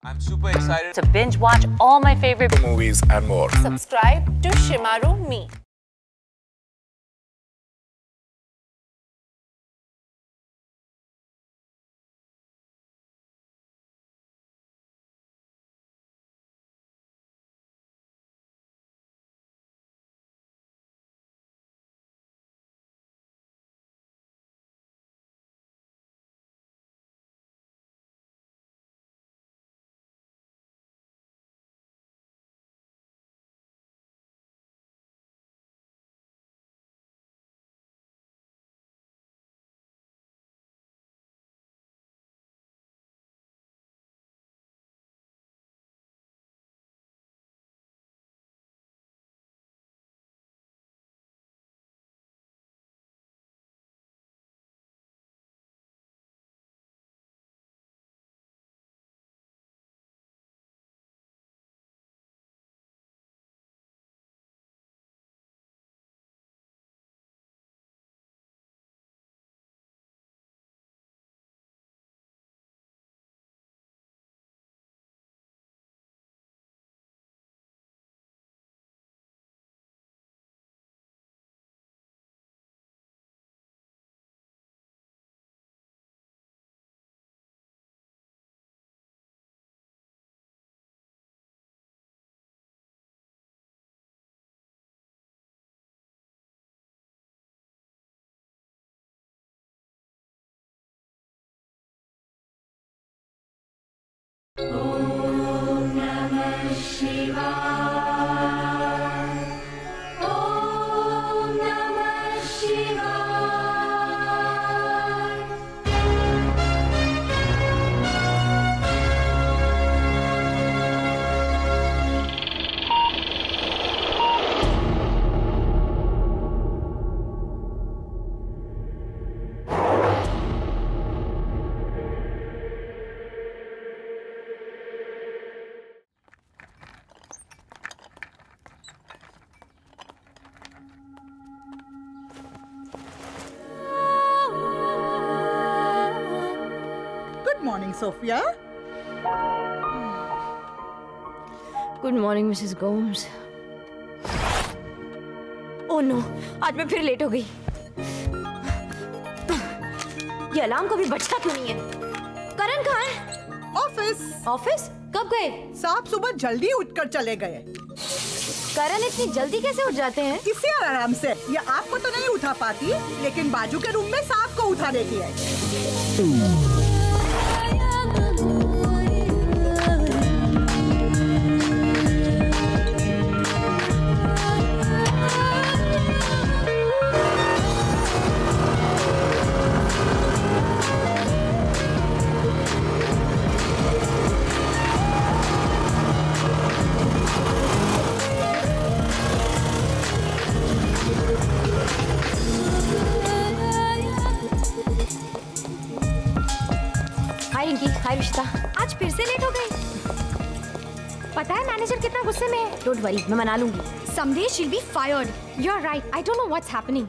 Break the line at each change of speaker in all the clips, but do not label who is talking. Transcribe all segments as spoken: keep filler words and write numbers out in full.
I'm super excited
to binge watch all my favorite
movies and more.
Subscribe to Shimaru Me.
Om Namah Shivaya. Om Namah Shivaya.
Good morning, Sophia.
Good morning, Mrs Gomes. Oh no, आज मैं फिर late हो गई. ये alarm कभी बजता क्यों नहीं है? करण कहाँ है?
ऑफिस.
ऑफिस? कब गए?
साहब सुबह जल्दी उठकर चले गए.
करण इतनी जल्दी कैसे उठ जाते हैं?
इसी आराम से. ये आपको तो नहीं उठा पाती, लेकिन बाजू के रूम में साहब को उठा देती है.
हाय रिंकी, हाय विशिता. आज फिर से लेट हो गई. पता है मैनेजर कितना गुस्से में है. डोंट वरी, मैं मना लूंगी.
Someday she'll be fired. You're right. I don't know what's happening.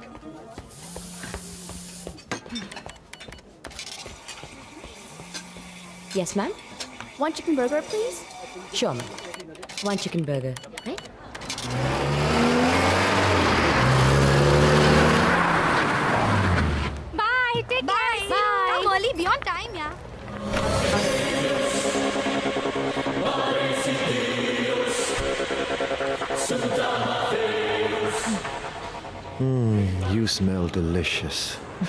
Yes, ma'am.
One chicken burger, please.
Sure, ma'am. One chicken burger, right?
Bye. Take
Bye.
care.
Bye.
Come early. Be on time, yeah.
Hmm, you smell delicious.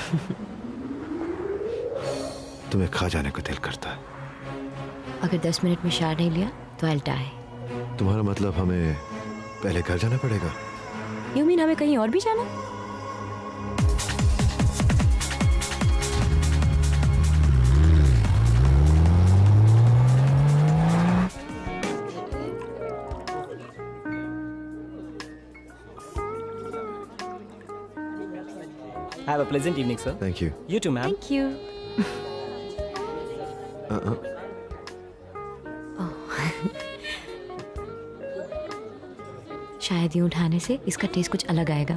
तुम्हें खा जाने को दिल करता है.
अगर दस minute में शार नहीं लिया तो I'll die.
तुम्हारा मतलब हमें पहले घर जाना पड़ेगा?
You mean हमें कहीं और भी जाना?
Have a pleasant evening, sir.
Thank you.
You too, ma'am.
Thank you.
Uh-uh.
शायद यूं उठाने से इसका टेस्ट कुछ अलग आएगा.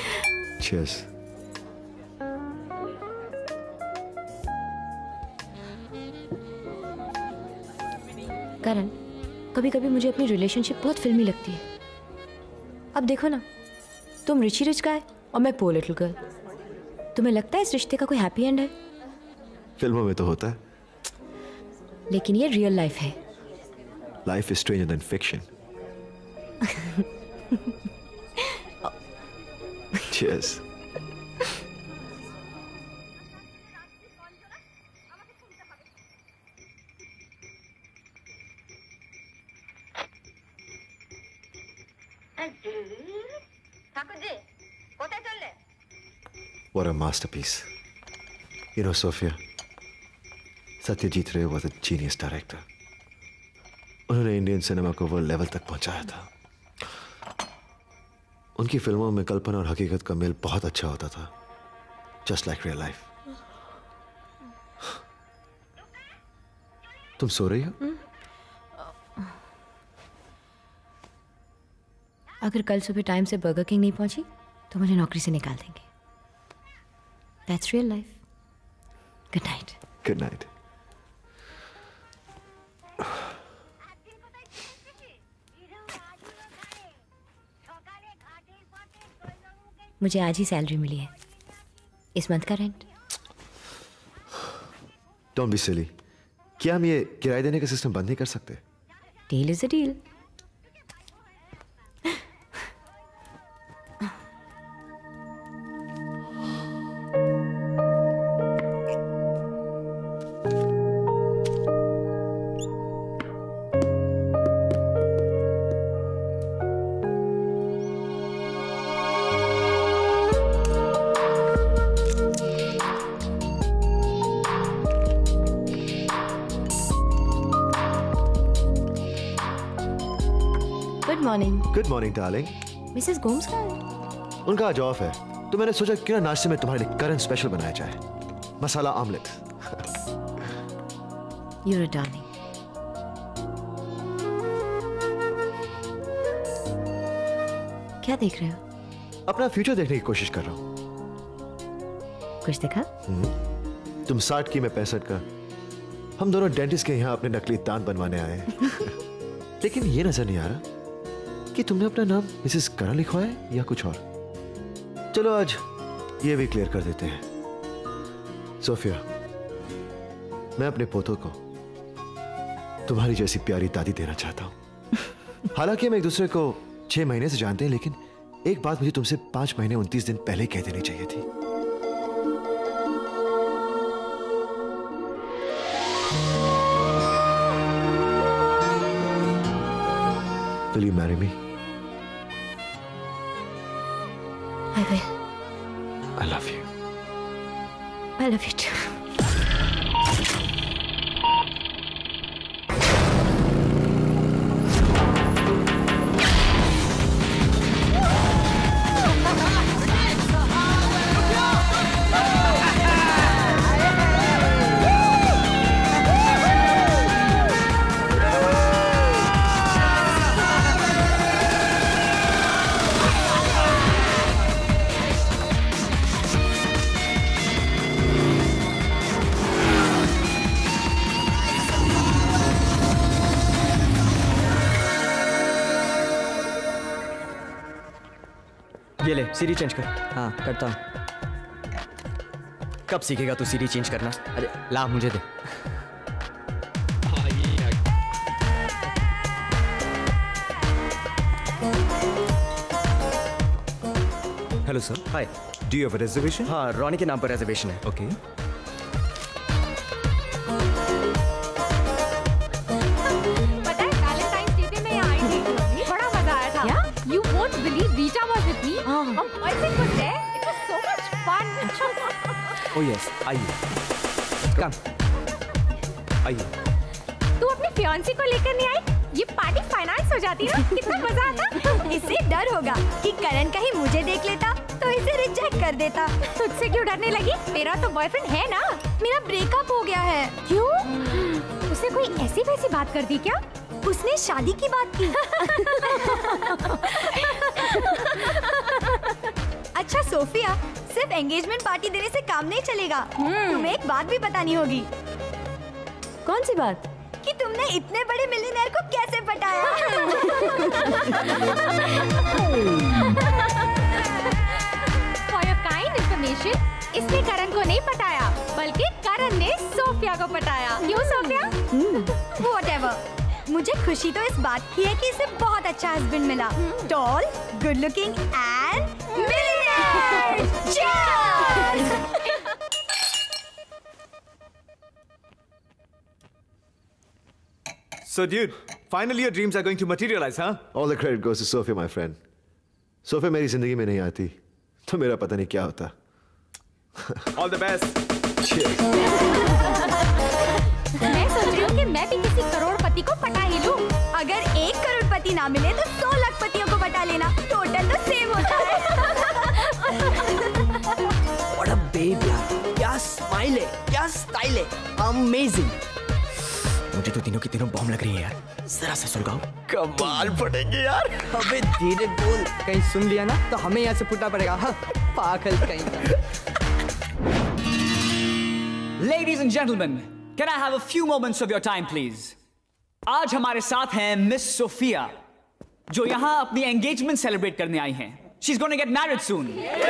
Cheers.
करण, कभी कभी मुझे अपनी रिलेशनशिप बहुत फिल्मी लगती है। अब देखो ना, तुम रिची रिच गाय और मैं पोor लिटिल गर्ल। तुम्हें लगता है इस रिश्ते का कोई हैप्पी एंड है?
फिल्मों में तो होता है,
लेकिन ये रियल लाइफ है।
Life is stranger than fiction. Cheers. What a masterpiece. You know, Sophia, Satyajit Ray was a genius director. उन्होंने इंडियन सिनेमा को वो लेवल तक पहुंचाया था। उनकी फिल्मों में कल्पना और हकीकत का मेल बहुत अच्छा होता था, जस्ट लाइक रियल लाइफ। तुम सो रही हो?
अगर कल सुबह टाइम से बर्गर किंग नहीं पहुंची तो मुझे नौकरी से निकाल देंगे। That's real life. Good night.
Good night.
मुझे आज ही सैलरी मिली है, इस मंथ का रेंट।
Don't be silly. क्या हम ये किराए देने का सिस्टम बंद नहीं कर सकते?
Deal is a deal.
Good morning darling.
Mrs Gomes कहाँ है?
उनका आज ऑफ है, तो मैंने सोचा क्यों ना नाश्ते में तुम्हारे लिए करंट स्पेशल बनाया जाए, मसाला ऑमलेट।
You're a darling. क्या देख रहे हो?
अपना फ्यूचर देखने की कोशिश कर रहा हूँ।
कुछ देखा?
तुम साठ की, मैं पैंसठ का। हम दोनों डेंटिस्ट के यहाँ अपने नकली दांत बनवाने आए हैं। लेकिन ये नजर नहीं आ रहा कि तुमने अपना नाम मिसेस करण लिखवाया है या कुछ और। चलो आज ये भी क्लियर कर देते हैं। सोफिया, मैं अपने पोतों को तुम्हारी जैसी प्यारी दादी देना चाहता हूं। हालांकि हम एक दूसरे को छह महीने से जानते हैं, लेकिन एक बात मुझे तुमसे पांच महीने उनतीस दिन पहले कह देनी चाहिए थी। Will you marry me?
I will.
I love you.
I love you too.
ये ले, सीढ़ी चेंज कर। हाँ करता हूँ। कब सीखेगा तू सीढ़ी चेंज करना? अरे ला मुझे दे।
Hello sir.
Hi.
Do you have a reservation?
हाँ, रॉनी के नाम पर रिजर्वेशन है।
ओके।
पता है वैलेंटाइंस डे पे मैं यहाँ आई थी, बड़ा मजा आया था।
Yeah?
You won't believe Rita was with me.
हाँ।
और boyfriend was there. It was so much fun.
Oh yes, आइए।
कम।
आइए।
तू अपने फियांसी को लेकर नहीं आई? ये पार्टी फाइनेंस हो जाती ना, कितना मजा आता।
इससे डर होगा कि करण कहीं मुझे देख लेता तो इसे रिजेक्ट कर देता।
तुझसे क्यों डरने लगी? तेरा तो बॉयफ्रेंड है ना।
मेरा ब्रेकअप हो गया है।
क्यों? उसने कोई ऐसी वैसी बात कर दी क्या?
उसने शादी की बात की। अच्छा सोफिया, सिर्फ एंगेजमेंट पार्टी देने से काम नहीं चलेगा। तुम्हें एक बात भी बतानी होगी। कौन सी बात?
कि तुमने इतने बड़े मिलियनेयर को कैसे पटाया? For your kind information, इसने करण को नहीं पटाया, बल्कि करण ने सोफिया को पटाया। क्यों सोफिया? Whatever. मुझे खुशी तो इस बात की है कि इसे बहुत अच्छा हस्बैंड मिला, tall, good looking and millionaire. Cheers!
So, dude, finally your dreams are going to materialize, huh?
All the credit goes to Sophia, my friend. Sophia मेरी जिंदगी में नहीं आती तो मेरा पता नहीं क्या होता.
All the best.
Cheers.
मैं सोच रही हूँ कि मैं भी किसी करोड़पति को पटा ही लूँ। अगर एक करोड़पति ना मिले तो सौ लाखपतियों को पटा लेना, टोटल तो सेम होता है।
What a babe यार, क्या स्माइल है, क्या स्टाइल है, अमेजिंग। मुझे तो तीनों की तीनों बॉम्ब लग रही है यार, जरा सा सुलगाओ। कमाल फटेंगे यार। अबे धीरे बोल, कहीं सुन लिया ना तो हमें यहाँ से फुटना पड़ेगा। हाँ, पागल कहीं का।
Ladies and gentlemen, can I have a few moments of your time, please? आज हमारे साथ हैं मिस सोफिया, जो यहाँ अपनी एंगेजमेंट सेलिब्रेट करने आई हैं। She's going to get married soon.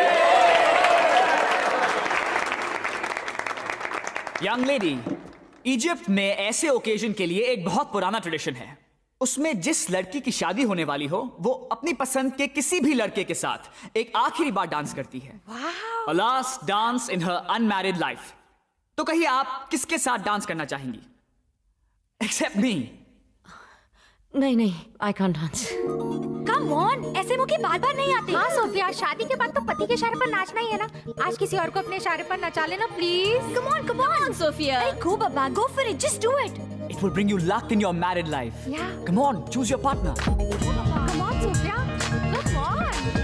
Young lady, Egypt में ऐसे ओकेजन के लिए एक बहुत पुराना ट्रेडिशन है। उसमें जिस लड़की की शादी होने वाली हो, वो अपनी पसंद के किसी भी लड़के के साथ एक आखिरी बार डांस करती है। A last dance in her unmarried life. तो कहिए आप किसके साथ डांस करना चाहेंगी? Except me.
नहीं नहीं, I can't dance.
Come on, ऐसे मौके बार बार नहीं आते। हाँ सोफिया, शादी के बाद तो पति के इशारे पर नाचना ही है ना। आज किसी और को अपने इशारे पर नचा लेना please. Come on, come on, Sophia. अरे go बाबा, go for it, just do it.
It will bring you luck in your married life.
Yeah.
Come on, choose your partner.
Come on, Sophia. Come on.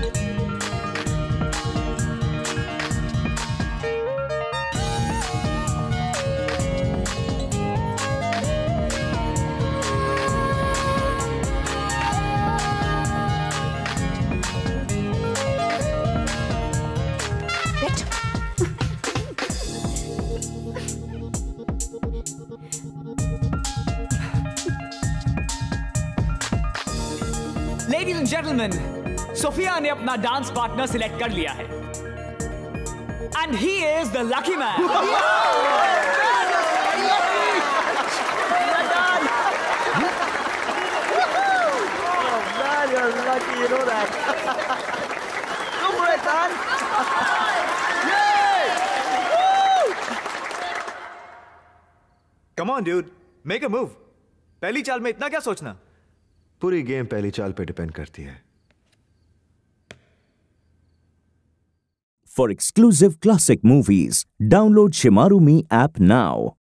Ladies and gentlemen, Sophia ने अपना dance partner select कर लिया है. And he is the lucky man.
You're lucky, you know that. Go for it, man.
Come on, dude. Make a move. पहली चाल में इतना क्या सोचना?
पूरी गेम पहली चाल पे डिपेंड करती है.
For exclusive classic movies, download Shimaru Me app now.